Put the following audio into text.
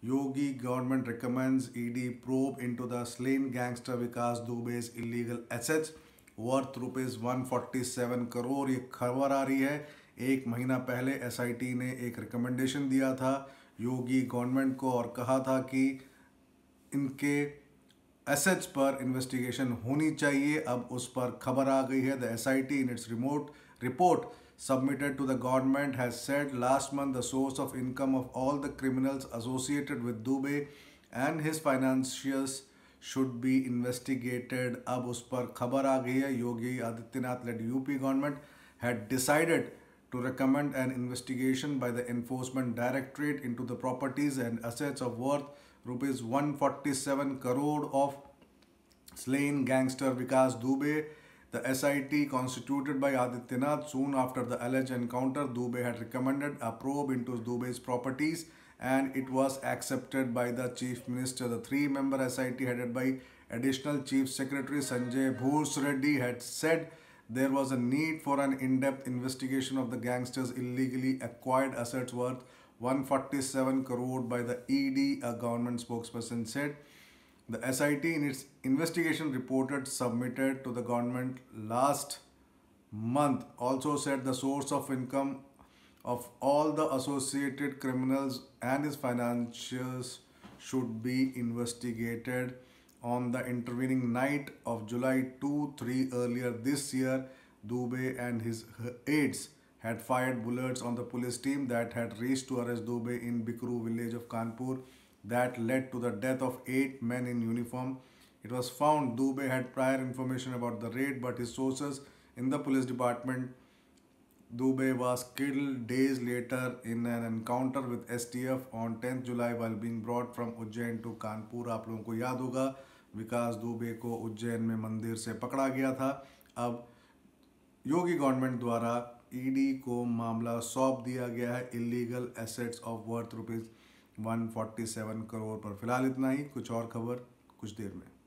Yogi government recommends ED probe into the slain gangster Vikas Dubey's illegal assets worth rupees 147 crore. ये खबर आ रही है, एक महीना पहले एसआईटी ने एक रिकमेंडेशन दिया था योगी गवर्नमेंट को और कहा था कि इनके एसेट्स पर इन्वेस्टिगेशन होनी चाहिए। अब उस पर खबर आ गई है। The SIT in its report submitted to the government has said last month the source of income of all the criminals associated with Dubey and his financiers should be investigated। अब उस पर खबर आ गई है। Yogi Adityanath led UP government had decided to recommend an investigation by the Enforcement Directorate into the properties and assets of worth rupees 147 crore of slain gangster Vikas Dubey। The SIT constituted by Adityanath soon after the alleged encounter, Dubey had recommended a probe into Dubey's properties and it was accepted by the Chief Minister. The three-member SIT headed by Additional Chief Secretary Sanjay Bhurs Reddy had said there was a need for an in-depth investigation of the gangsters' illegally acquired assets worth 147 crore by the ED, a government spokesperson said. The SIT in its investigation report submitted to the government last month also said the source of income of all the associated criminals and his financiers should be investigated. On the intervening night of July 2-3 earlier this year, Dubey and his aides had fired bullets on the police team that had reached to arrest Dubey in Bikru village of Kanpur. That led to the death of 8 men in uniform. It was found Dubey had prior information about the raid, but his sources in the police department, Dubey was killed days later in an encounter with STF on 10th July while being brought from Ujjain to Kanpur। आप लोगों को याद होगा विकास दुबे को उज्जैन में मंदिर से पकड़ा गया था। अब योगी गवर्नमेंट द्वारा ईडी को मामला सौंप दिया गया है illegal assets of worth rupees 147 crore पर। फिलहाल इतना ही, कुछ और खबर कुछ देर में।